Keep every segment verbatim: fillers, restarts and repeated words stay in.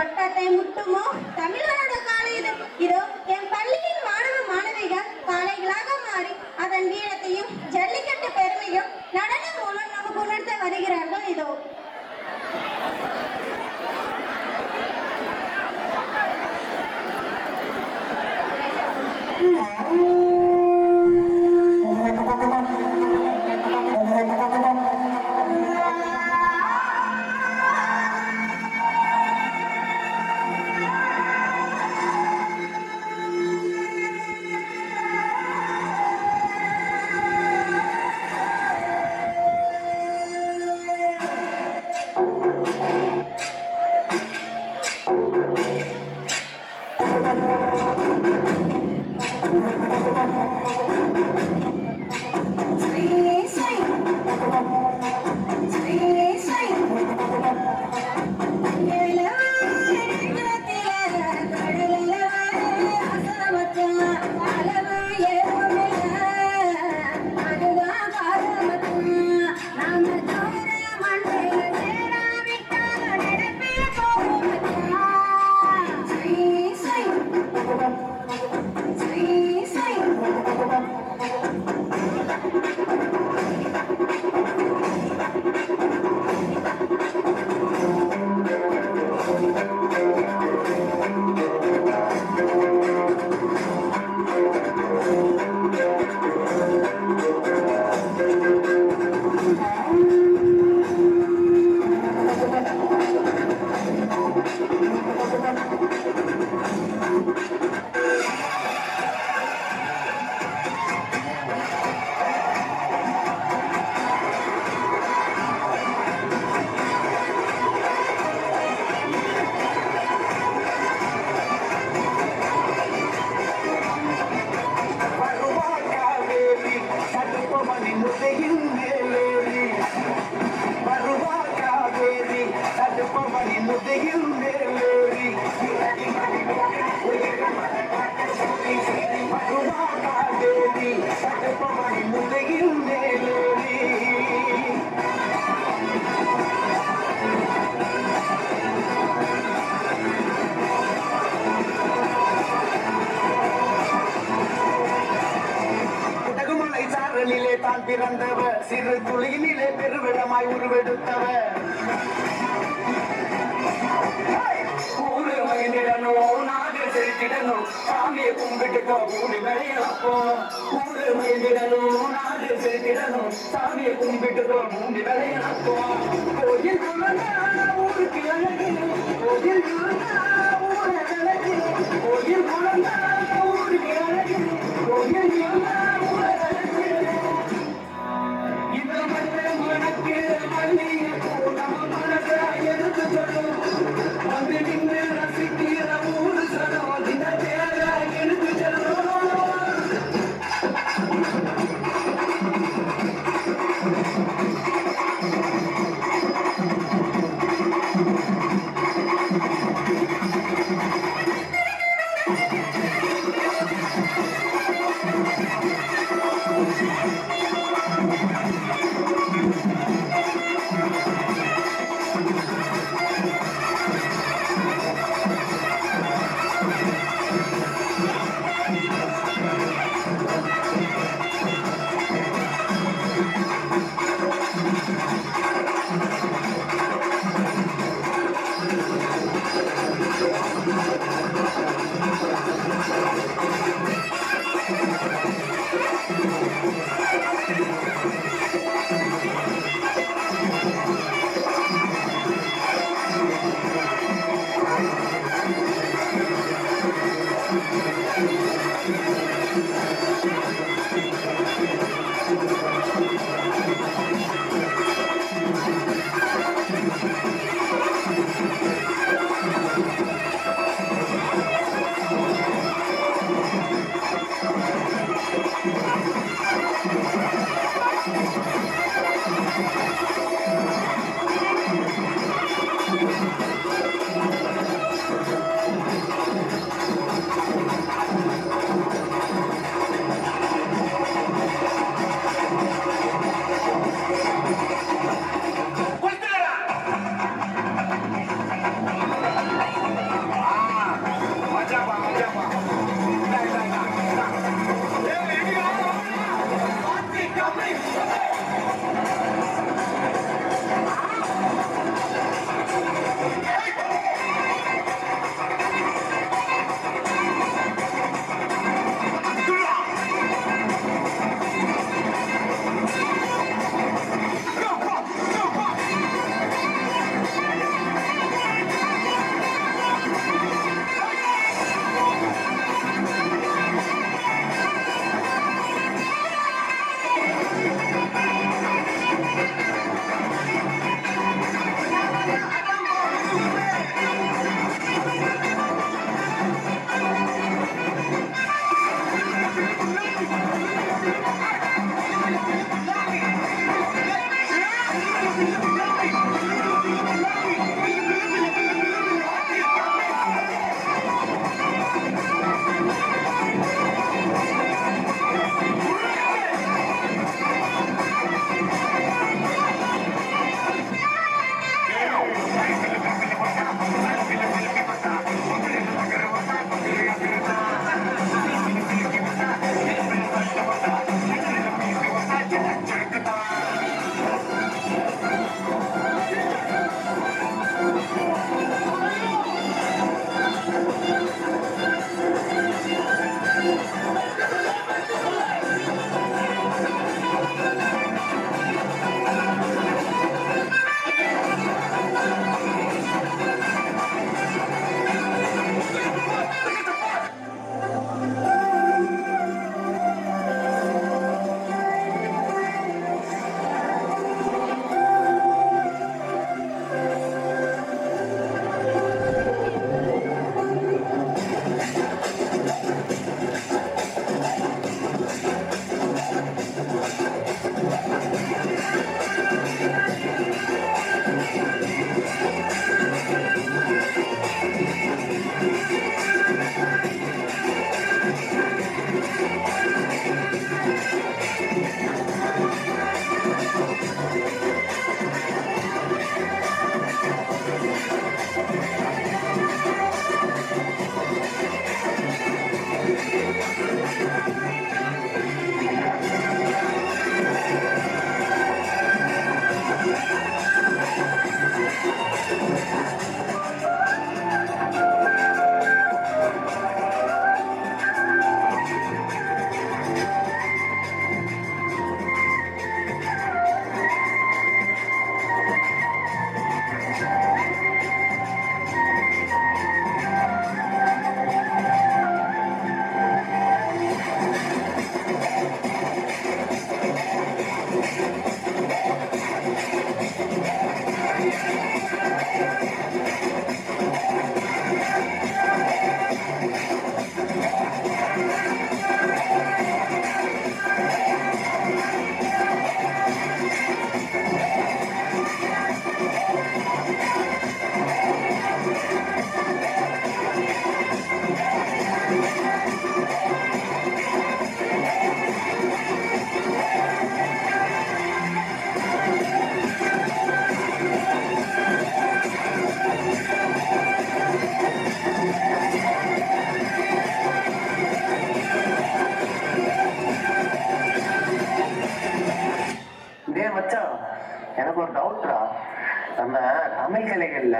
பட்டத்தை முட்டுமோ தமிழனோட காலையிலும் இதோ என் பள்ளியின் மாணவ மாணவிகள் காளைகளாக மாறி அதன் வீரத்தையும் ஜல்லிக்கட்டு பெருமையும் நடனம் மூலம் நமக்கு உணர்த்த வருகிறார்கள். இதோ தான் பிறந்தவர் சிறு துளியினிலே பெருவிடமாய் உருவெடுத்தவர் ஊரு மகிழ்ந்திடனோ நாடு செலுத்திடனோ சாமியை கும்பிட்டுக்கோ ஊரு விளையாப்போ ஊரு மகிழ்ந்திடனோ நாடு செலுத்திடனோ சாமியை கும்பிட்டுக்கோ மூணு விளையாப்போ கோயில் குழந்தை ஊருக்கு அழகு கோயில் குழந்தை ஊரு அழகு கோயில் குழந்தை ஊருக்கு அழகு கோயில் குழந்தை ஊரு அழகு Thank you.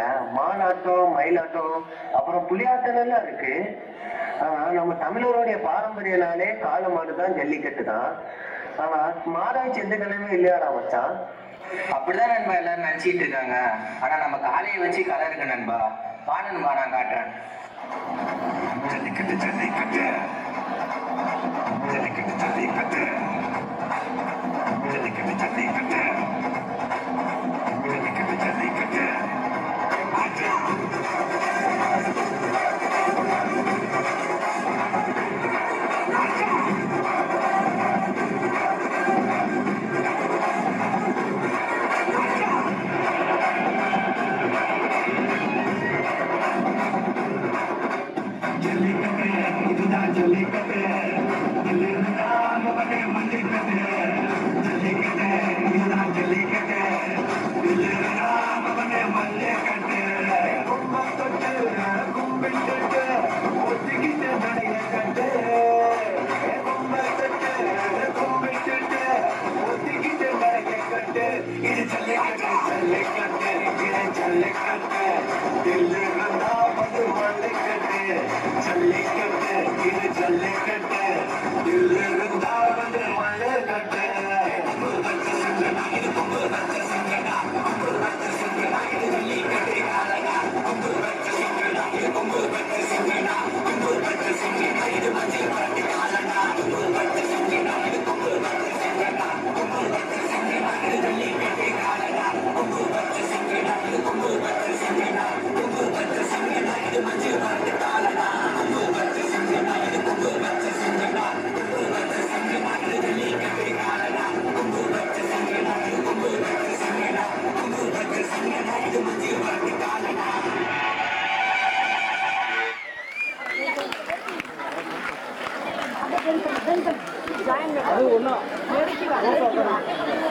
மானாட்டம், மயிலாட்டம், அப்புறம் புலியாட்டம் எல்லாம் இருக்கு. ஆனா நம்ம தமிழருடைய பாரம்பரிய நாளே காளை மாடுதான், ஜல்லிக்கட்டு தான். ஆனா மாடாச்சு எந்த கிழமை இல்லையாடா மச்சான்? அப்படிதான் நண்பா எல்லாரும் நினைச்சிட்டு இருக்காங்க. ஆனா நம்ம காலையை வச்சு கலை இருக்கு நண்பா. வா நண்பா, நான் காட்டுறேன். ஜல்லிக்கட்டு ஜல்லிக்கட்டு ஜல்லிக்கட்டு ஜல்லிக்கட்டு ஜல்லிக்கட்டு ஜல்லிக்கட்டு ஜல்லிக்கட்டு ஜல்லிக்கட்டு ஜல்லிக்கட்டு இதுதான் மல்லிக்கட்டு ஜல்லிக்கட்டு இதுதான் ஜல்லிக்கட்டு இதுதான் மல்லிக்கட்டு கும்பத்தொட்டு கும்பிட்டு ஒத்திக்கிட்டு நடைய கட்டு கும்பத்தொட்டு கும்பிட்டு ஒத்திக்கிட்டு நடைய கட்டு இது ஜல்லிக்கட்டு ஜல்லிக்கட்டு இது ஜல்லிக்கட்டு இதுதான் வந்து மல்லிக்கட்டு ஜல்லிக்கட்டு இது ஜல்லிக்கட்டு இருந்தா வந்து மழை கட்டு அது ஒண்ணா